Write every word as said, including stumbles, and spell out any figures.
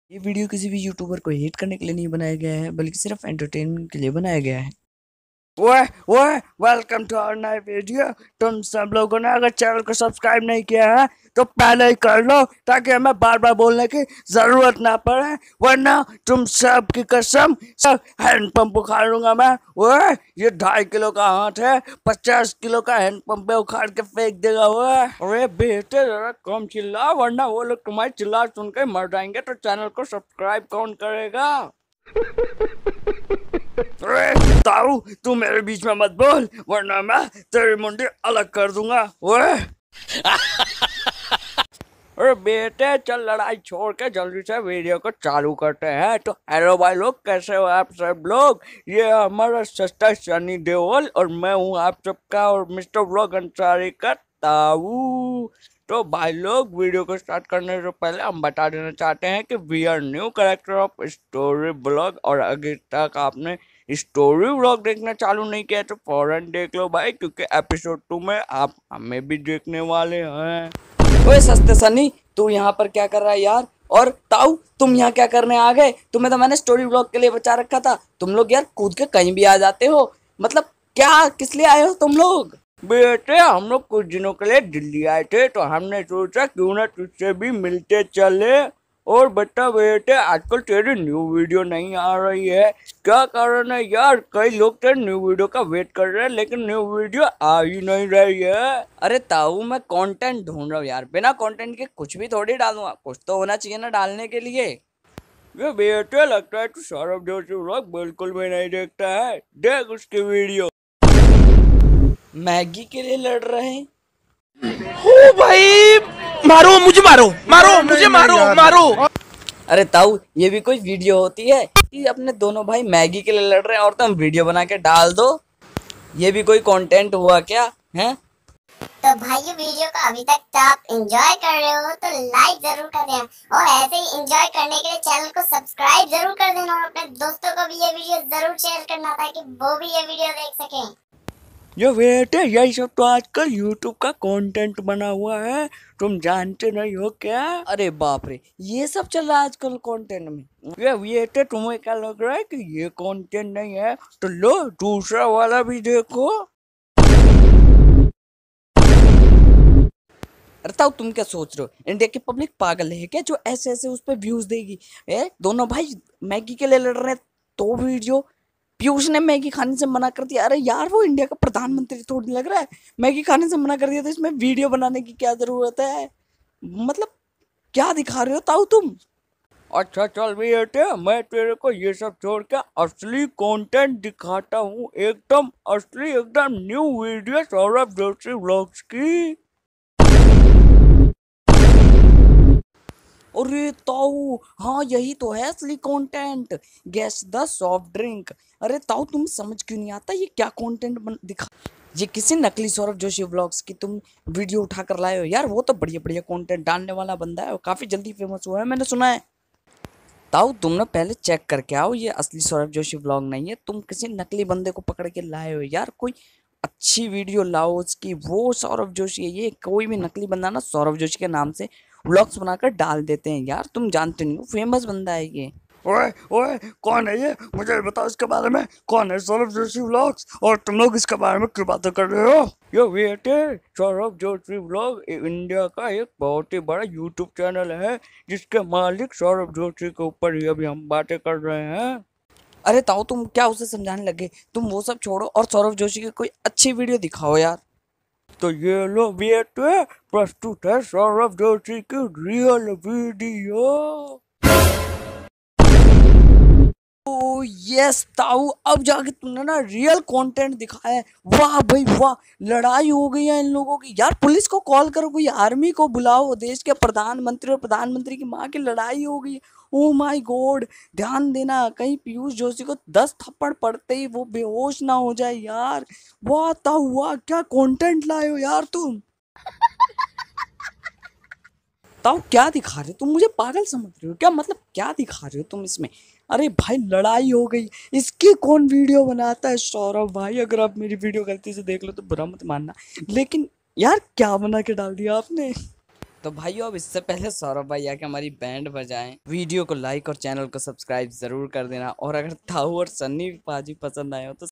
ये वीडियो किसी भी यूट्यूबर को हेट करने के लिए नहीं बनाया गया है, बल्कि सिर्फ एंटरटेनमेंट के लिए बनाया गया है। ओए ओए, वेलकम टू आवर नए वीडियो। तुम सब लोगों ने अगर चैनल को सब्सक्राइब नहीं किया है तो पहले ही कर लो, ताकि हमें बार बार बोलने की जरूरत ना पड़े, वरना तुम सब की कसम सब हैंड पंप उखाड़ लूंगा मैं। ओए, ये ढाई किलो का हाथ है, पचास किलो का हैंड पंप पे उखाड़ के फेंक देगा। ओए अरे बेटे, जरा कम चिल्ला, वरना वो लोग तुम्हारी चिल्ला सुन के मर जाएंगे, तो चैनल को सब्सक्राइब कौन करेगा? अरे ताऊ, तू मेरे बीच में मत बोल, वरना मैं तेरी मुंडी अलग कर दूंगा। ओए अरे बेटे, चल लड़ाई छोड़ के जल्दी से वीडियो को चालू करते हैं। तो हेलो भाई लोग, कैसे हो आप सब लोग? ये हमारा सस्ता सनी देओल और मैं हूँ आप सबका और मिस्टर व्लॉग अंसारी का ताऊ। तो भाई लोग, वीडियो को स्टार्ट करने से पहले हम बता देना चाहते हैं कि we are new character of story blog, और अगर तक आपने स्टोरी व्लॉग देखना चालू नहीं किया तो फौरन देख लो भाई, क्योंकि एपिसोड टू में आप हमें भी देखने वाले हैं। ओए सस्ते सनी, तू यहाँ पर क्या कर रहा है यार? और ताऊ, तुम यहाँ क्या करने आ गए? तुम्हें तो मैंने स्टोरी व्लॉग के लिए बचा रखा था। तुम लोग यार कूद के कहीं भी आ जाते हो, मतलब क्या, किस लिए आए हो तुम लोग? बेटे, हम लोग कुछ दिनों के लिए दिल्ली आए थे, तो हमने सोचा क्यों ना तुझसे भी मिलते चले। और बता बेटे, आजकल तेरी न्यू वीडियो नहीं आ रही है, क्या कारण है यार? कई लोग तेरे न्यू वीडियो का वेट कर रहे हैं, लेकिन न्यू वीडियो आ ही नहीं रही है। अरे ताऊ, मैं कंटेंट ढूंढ रहा हूँ यार, बिना कंटेंट के कुछ भी थोड़ी डालूंगा, कुछ तो होना चाहिए ना डालने के लिए। ये बेटे, लगता है तू सौरभ जोशी व्लॉग बिल्कुल भी नहीं देखता है। देख उसकी वीडियो। मैगी के लिए लड़ रहे हैं। ओ भाई, मारो मुझे, मारो मारो मुझे, मारो मारो। अरे ताऊ, ये भी कोई वीडियो होती है कि अपने दोनों भाई मैगी के लिए लड़ रहे हैं और तुम वीडियो बना के डाल दो? ये भी कोई कंटेंट हुआ क्या है? तो भाई, ये वीडियो को अभी तक आप एंजॉय कर रहे हो तो लाइक जरूर कर देना, और ऐसे ही एंजॉय करने के लिए चैनल को सब्सक्राइब जरूर कर देना, और अपने दोस्तों को भी ये वीडियो जरूर शेयर करना ताकि वो भी ये वीडियो देख सकें। ये बेटे, यही सब तो आजकल यूट्यूब का कंटेंट बना हुआ है, तुम जानते नहीं हो क्या? अरे बाप रे, ये सब चल रहा है आजकल कंटेंट में। ये बेटे, तुम्हें क्या लग रहा है कि ये कंटेंट नहीं है? तो लो, दूसरा वाला भी देखो। अरे ताऊ, तुम क्या सोच रहे हो? इंडिया की पब्लिक पागल है क्या जो ऐसे ऐसे उस पर व्यूज देगी? ए, दोनों भाई मैगी के लिए लड़ रहे हैं, तो वीडियो पीयूष ने मैगी खाने से मना कर दिया। अरे यार, वो इंडिया का प्रधानमंत्री थोड़ी लग रहा है, मैगी खाने से मना कर दिया तो इसमें वीडियो बनाने की क्या जरूरत है? मतलब क्या दिखा रहे हो ताऊ तुम? अच्छा चल बेटे, मैं तेरे को ये सब छोड़ के असली कंटेंट दिखाता हूँ, एकदम असली, एकदम new video Saurabh Joshi vlogs की। अरे ताऊ, हाँ यही तो है असली content, guess the soft drink. अरे ताऊ, तुम समझ क्यों नहीं आता ये क्या कंटेंट बन दिखा? ये किसी नकली सौरभ जोशी व्लॉग्स की तुम वीडियो उठा कर लाए हो यार। वो तो बढ़िया बढ़िया कंटेंट डालने वाला बंदा है और काफी जल्दी फेमस हुआ है, मैंने सुना है। ताऊ, तुम ना पहले चेक करके आओ, ये असली सौरभ जोशी व्लॉग नहीं है, तुम किसी नकली बंदे को पकड़ के लाए हो यार। कोई अच्छी वीडियो लाओ उसकी, वो सौरभ जोशी है। ये कोई भी नकली बंदा ना सौरभ जोशी के नाम से व्लॉग्स बनाकर डाल देते हैं यार, तुम जानते नहीं हो, फेमस बंदा है ये। ओए ओए, कौन है ये? मुझे बताओ इसके बारे में, कौन है सौरभ जोशी व्लॉग्स, और तुम लोग इसके बारे में क्यों बातें कर रहे हो? ये बेटे, सौरभ जोशी व्लॉग इंडिया का एक बहुत ही बड़ा यूट्यूब चैनल है, जिसके मालिक सौरभ जोशी के ऊपर ही अभी हम बातें कर रहे हैं। अरे ताऊ, तुम क्या उसे समझाने लगे? तुम वो सब छोड़ो और सौरभ जोशी की कोई अच्छी वीडियो दिखाओ यार। तो ये लो बेटे, प्रस्तुत है सौरभ जोशी की रियल वीडियो। ओ यस ताऊ, अब जाके तुमने ना रियल कंटेंट दिखाया है। वाह भाई वाह, लड़ाई हो गई है इन लोगों की यार। पुलिस को कॉल करो, कोई आर्मी को बुलाओ, देश के प्रधानमंत्री और प्रधानमंत्री की माँ की लड़ाई हो गई है। ओ माय गॉड, ध्यान देना कहीं पीयूष जोशी को दस थप्पड़ पड़ते ही वो बेहोश ना हो जाए यार। वाह ताऊ वाह, क्या कंटेंट लाए हो यार तुम। ताऊ, क्या दिखा रहे हो तुम? मुझे पागल समझ रहे हो क्या? मतलब क्या दिखा रहे हो तुम इसमें? अरे भाई, लड़ाई हो गई, इसकी कौन वीडियो बनाता है? सौरभ भाई, अगर आप मेरी वीडियो गलती से देख लो तो बुरा मत मानना, लेकिन यार क्या बना के डाल दिया आपने? तो भाइयों अब इससे पहले सौरभ भाई आके हमारी बैंड बजाएं, वीडियो को लाइक और चैनल को सब्सक्राइब जरूर कर देना। और अगर ताऊ और सन्नी पाजी पसंद आए हो तो